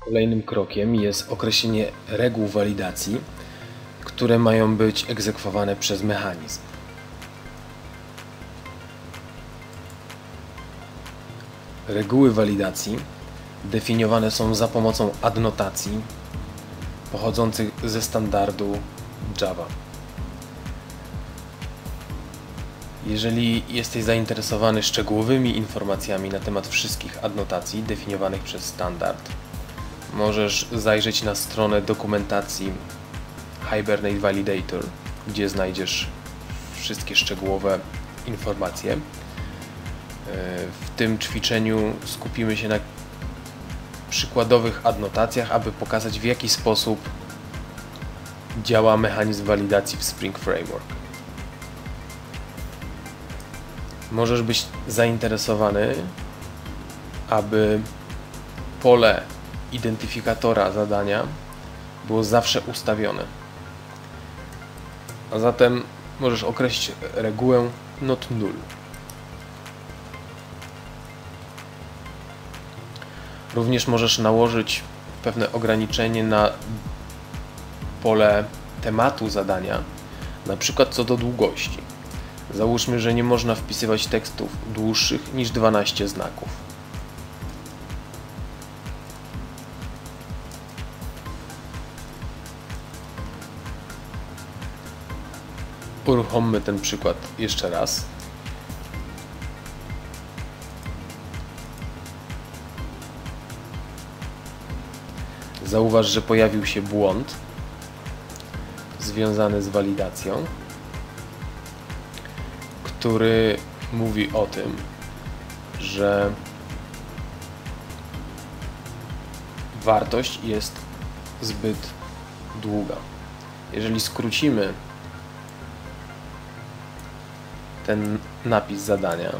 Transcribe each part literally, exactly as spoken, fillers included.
Kolejnym krokiem jest określenie reguł walidacji, które mają być egzekwowane przez mechanizm. Reguły walidacji definiowane są za pomocą adnotacji pochodzących ze standardu Java. Jeżeli jesteś zainteresowany szczegółowymi informacjami na temat wszystkich adnotacji definiowanych przez standard, możesz zajrzeć na stronę dokumentacji Hibernate Validator, gdzie znajdziesz wszystkie szczegółowe informacje. W tym ćwiczeniu skupimy się na przykładowych adnotacjach, aby pokazać, w jaki sposób działa mechanizm walidacji w Spring Framework. Możesz być zainteresowany, aby pole identyfikatora zadania było zawsze ustawione. A zatem możesz określić regułę not null. Również możesz nałożyć pewne ograniczenie na pole tematu zadania, na przykład co do długości. Załóżmy, że nie można wpisywać tekstów dłuższych niż dwanaście znaków. Uruchommy ten przykład jeszcze raz. Zauważ, że pojawił się błąd związany z walidacją, który mówi o tym, że wartość jest zbyt długa. Jeżeli skrócimy ten napis zadania,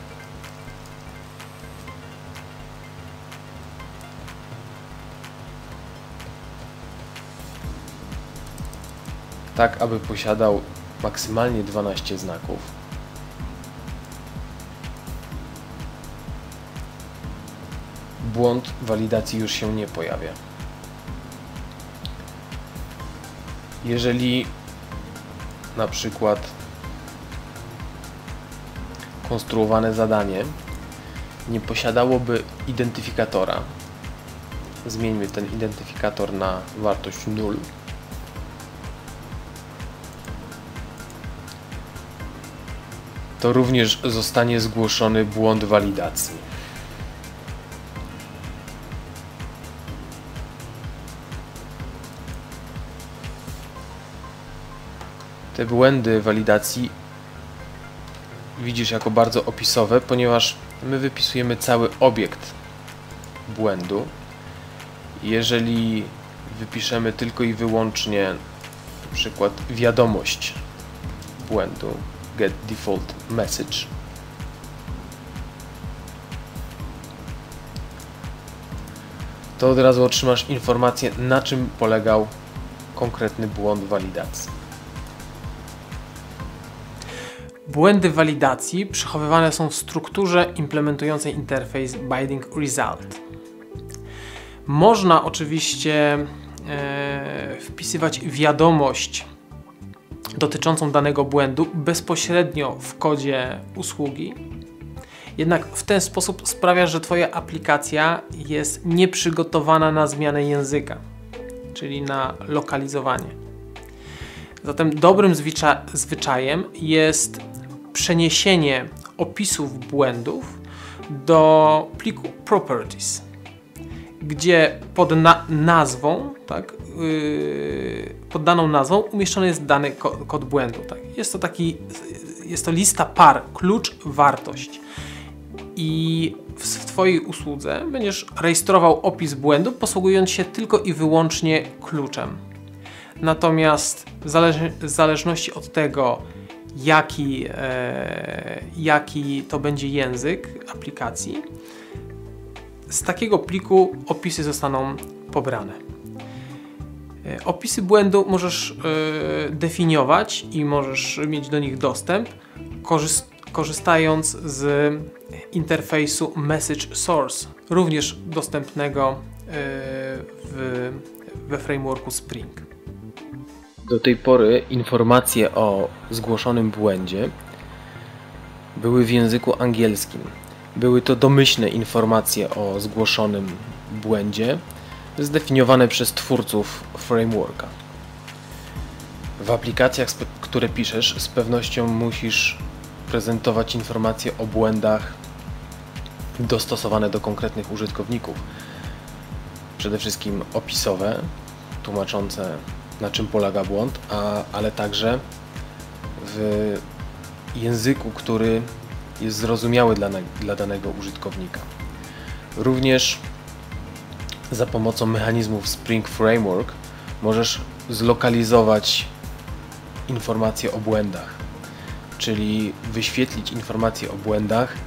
tak aby posiadał maksymalnie dwanaście znaków, błąd walidacji już się nie pojawia. Jeżeli na przykład konstruowane zadanie nie posiadałoby identyfikatora, zmieńmy ten identyfikator na wartość null, to również zostanie zgłoszony błąd walidacji. Te błędy walidacji widzisz jako bardzo opisowe, ponieważ my wypisujemy cały obiekt błędu. Jeżeli wypiszemy tylko i wyłącznie na przykład wiadomość błędu, get default message, to od razu otrzymasz informację, na czym polegał konkretny błąd walidacji. Błędy walidacji przechowywane są w strukturze implementującej interfejs Binding Result. Można oczywiście e, wpisywać wiadomość dotyczącą danego błędu bezpośrednio w kodzie usługi. Jednak w ten sposób sprawia, że Twoja aplikacja jest nieprzygotowana na zmianę języka, czyli na lokalizowanie. Zatem dobrym zwycza zwyczajem jest przeniesienie opisów błędów do pliku Properties, gdzie pod na nazwą, tak, yy, pod daną nazwą umieszczony jest dany ko kod błędu. Tak. Jest to taki, jest to lista par, klucz, wartość. I w, w Twojej usłudze będziesz rejestrował opis błędu, posługując się tylko i wyłącznie kluczem. Natomiast w, zależ w zależności od tego, jaki, e, jaki to będzie język aplikacji, z takiego pliku opisy zostaną pobrane. E, opisy błędu możesz e, definiować i możesz mieć do nich dostęp, korzyst korzystając z interfejsu Message Source, również dostępnego w, we frameworku Spring. Do tej pory informacje o zgłoszonym błędzie były w języku angielskim. Były to domyślne informacje o zgłoszonym błędzie, zdefiniowane przez twórców frameworka. W aplikacjach, które piszesz, z pewnością musisz prezentować informacje o błędach dostosowane do konkretnych użytkowników. Przede wszystkim opisowe, tłumaczące, na czym polega błąd, a, ale także w języku, który jest zrozumiały dla, dla danego użytkownika. Również za pomocą mechanizmów Spring Framework możesz zlokalizować informacje o błędach, czyli wyświetlić informacje o błędach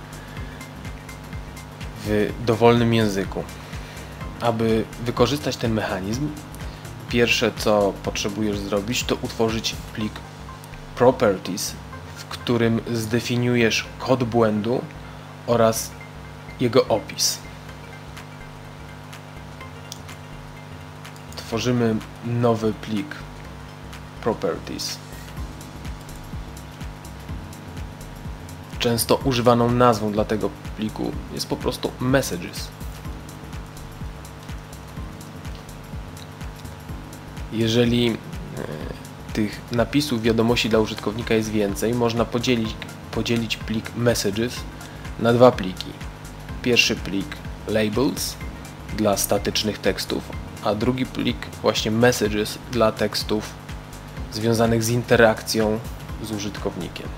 w dowolnym języku. Aby wykorzystać ten mechanizm, pierwsze co potrzebujesz zrobić, to utworzyć plik properties, w którym zdefiniujesz kod błędu oraz jego opis. Tworzymy nowy plik properties. Często używaną nazwą dla tego pliku jest po prostu messages. Jeżeli tych napisów wiadomości dla użytkownika jest więcej, można podzielić, podzielić plik messages na dwa pliki. Pierwszy plik labels dla statycznych tekstów, a drugi plik właśnie messages dla tekstów związanych z interakcją z użytkownikiem.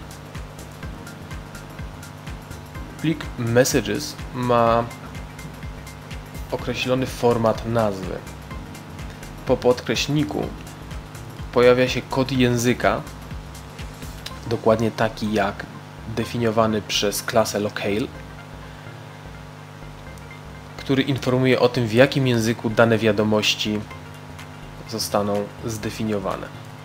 Plik messages ma określony format nazwy. Po podkreślniku pojawia się kod języka, dokładnie taki jak definiowany przez klasę locale, który informuje o tym, w jakim języku dane wiadomości zostaną zdefiniowane.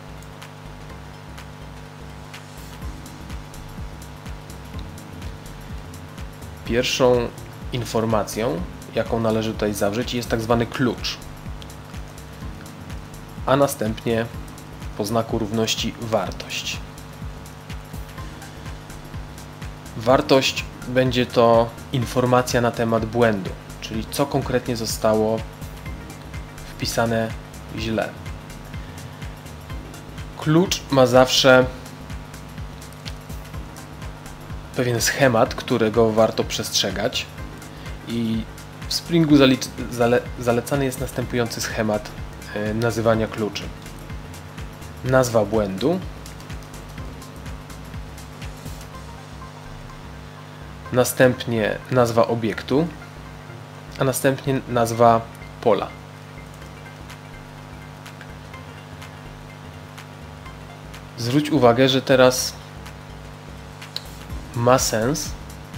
Pierwszą informacją, jaką należy tutaj zawrzeć, jest tak zwany klucz, a następnie po znaku równości wartość. Wartość będzie to informacja na temat błędu, czyli co konkretnie zostało wpisane źle. Klucz ma zawsze pewien schemat, którego warto przestrzegać, i w Springu zale zalecany jest następujący schemat yy, nazywania kluczy. Nazwa błędu, następnie nazwa obiektu, a następnie nazwa pola. Zwróć uwagę, że teraz ma sens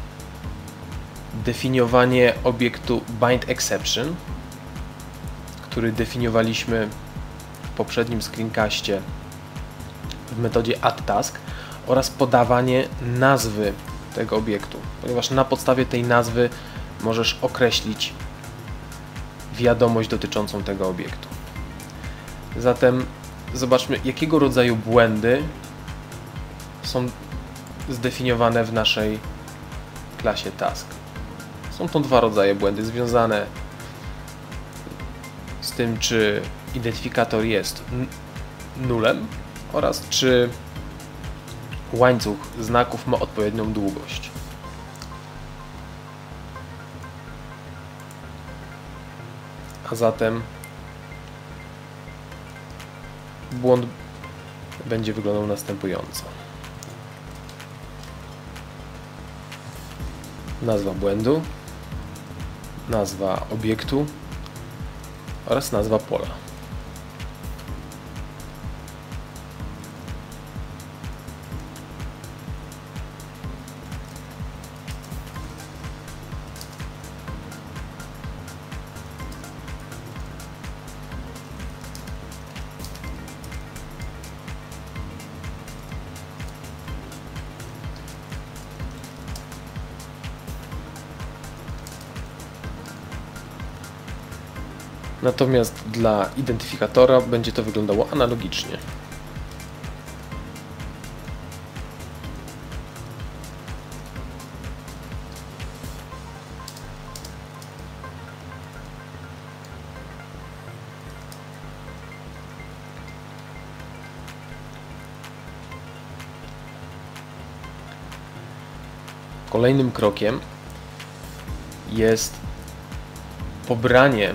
definiowanie obiektu bindException, który definiowaliśmy w poprzednim screencaście w metodzie addTask, oraz podawanie nazwy tego obiektu, ponieważ na podstawie tej nazwy możesz określić wiadomość dotyczącą tego obiektu. Zatem zobaczmy, jakiego rodzaju błędy są zdefiniowane w naszej klasie task. Są to dwa rodzaje błędy związane z tym, czy identyfikator jest nulem oraz czy łańcuch znaków ma odpowiednią długość. A zatem błąd będzie wyglądał następująco. Nazwa błędu, nazwa obiektu oraz nazwa pola. Natomiast dla identyfikatora będzie to wyglądało analogicznie. Kolejnym krokiem jest pobranie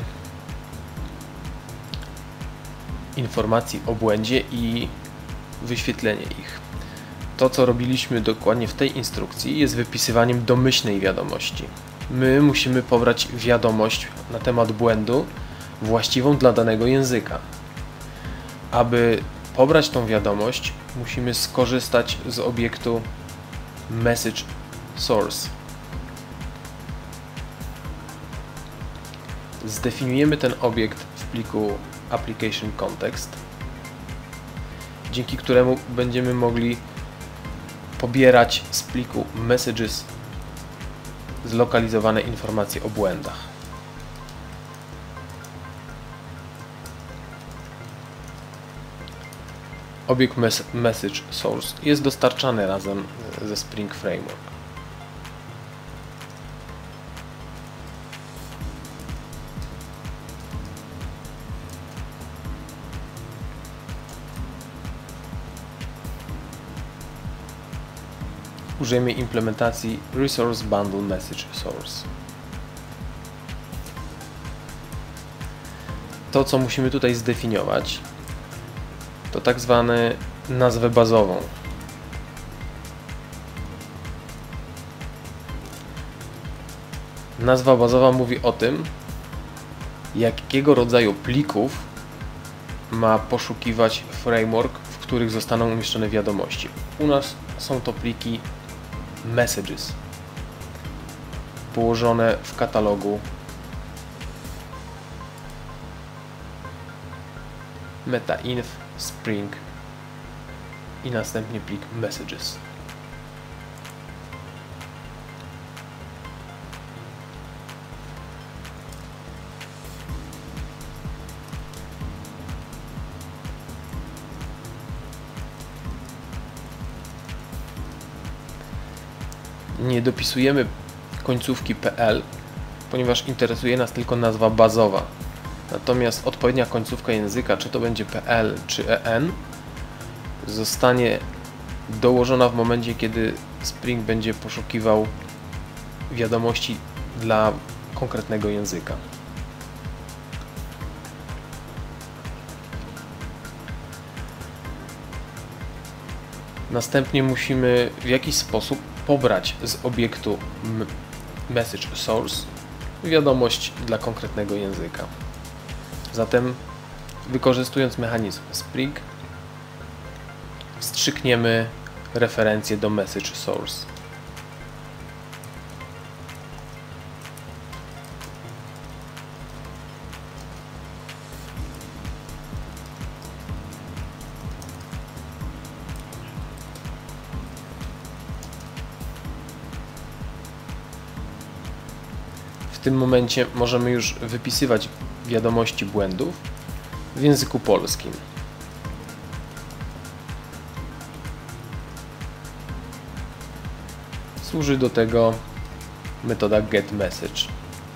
informacji o błędzie i wyświetlenie ich. To, co robiliśmy dokładnie w tej instrukcji, jest wypisywaniem domyślnej wiadomości. My musimy pobrać wiadomość na temat błędu właściwą dla danego języka. Aby pobrać tą wiadomość, musimy skorzystać z obiektu message source. Zdefiniujemy ten obiekt w pliku application context, dzięki któremu będziemy mogli pobierać z pliku messages zlokalizowane informacje o błędach. Obiekt mes message source jest dostarczany razem ze Spring Framework. Użyjemy implementacji Resource Bundle Message Source. To, co musimy tutaj zdefiniować, to tak zwane nazwę bazową. Nazwa bazowa mówi o tym, jakiego rodzaju plików ma poszukiwać framework, w których zostaną umieszczone wiadomości. U nas są to pliki messages położone w katalogu metainf spring i następnie plik messages. Nie dopisujemy końcówki .pl, ponieważ interesuje nas tylko nazwa bazowa. Natomiast odpowiednia końcówka języka, czy to będzie .pl czy en, zostanie dołożona w momencie, kiedy Spring będzie poszukiwał wiadomości dla konkretnego języka. Następnie musimy w jakiś sposób pobrać z obiektu message source wiadomość dla konkretnego języka. Zatem, wykorzystując mechanizm Spring, wstrzykniemy referencję do message source. W tym momencie możemy już wypisywać wiadomości błędów w języku polskim. Służy do tego metoda getMessage.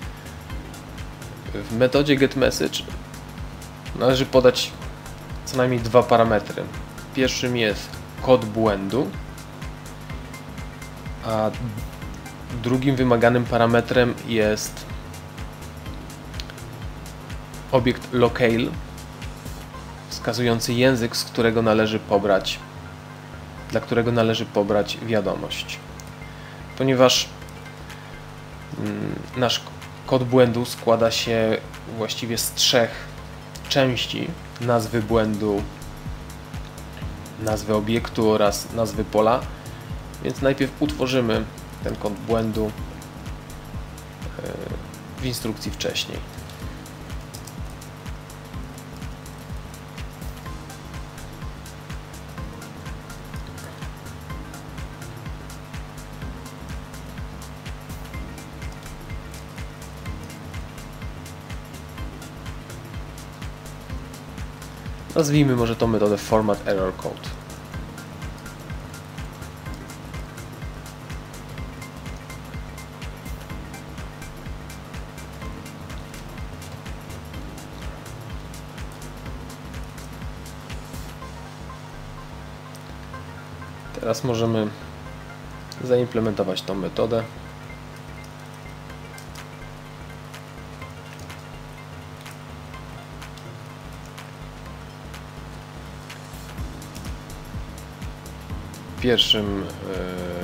W metodzie getMessage należy podać co najmniej dwa parametry. Pierwszym jest kod błędu, a drugim wymaganym parametrem jest obiekt locale wskazujący język, z którego należy pobrać, dla którego należy pobrać wiadomość. Ponieważ mm, nasz kod błędu składa się właściwie z trzech części: nazwy błędu, nazwy obiektu oraz nazwy pola, więc najpierw utworzymy ten kod błędu w instrukcji wcześniej. Nazwijmy może tą metodę Format Error Code. Teraz możemy zaimplementować tą metodę. W pierwszym